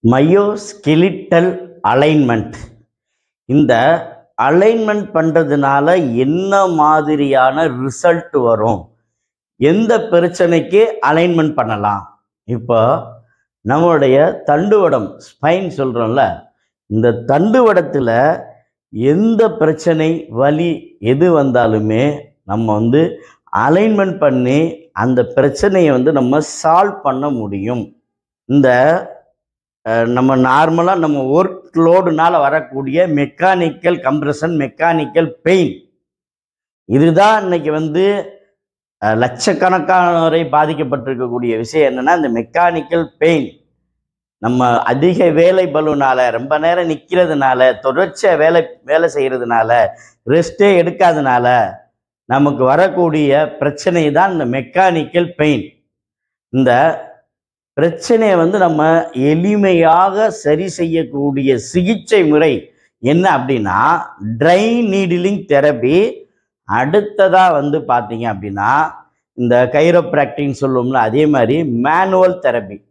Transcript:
மயோஸ்கெலிட்டல் alignment. இந்த alignment பண்ணுறதுனால என்ன மாதிரியான ரிசல்ட் வரும், எந்த பிரச்சனைக்கு அலைன்மெண்ட் பண்ணலாம்? இப்போ நம்மளுடைய தண்டுவடம் ஸ்பைன் சொல்கிறோம்ல, இந்த தண்டுவடத்தில் எந்த பிரச்சனை வலி எது வந்தாலுமே நம்ம அலைன்மெண்ட் பண்ணி அந்த பிரச்சனையை நம்ம சால்வ் பண்ண முடியும். இந்த நம்ம நார்மலாக நம்ம ஒர்க் லோடுனால வரக்கூடிய மெக்கானிக்கல் கம்ப்ரெஷன், மெக்கானிக்கல் பெயின், இதுதான் இன்னைக்கு லட்சக்கணக்கானவரை பாதிக்கப்பட்டிருக்கக்கூடிய விஷயம். என்னன்னா, இந்த மெக்கானிக்கல் பெயின் நம்ம அதிக வேலை பளுனால, ரொம்ப நேரம் நிற்கிறதுனால, தொடர்ச்சியாக வேலை செய்கிறதுனால, ரெஸ்டே எடுக்காதனால நமக்கு வரக்கூடிய பிரச்சனை தான் இந்த மெக்கானிக்கல் பெயின். இந்த பிரச்சனையை நம்ம எளிமையாக சரி செய்யக்கூடிய சிகிச்சை முறை என்ன அப்படின்னா ட்ரை நீடிலிங் தெரப்பி. அடுத்ததாக பார்த்தீங்க அப்படின்னா இந்த கைரோப்ராக்டின்னு சொல்லுவோம்ல, அதே மாதிரி மேனுவல் தெரப்பி.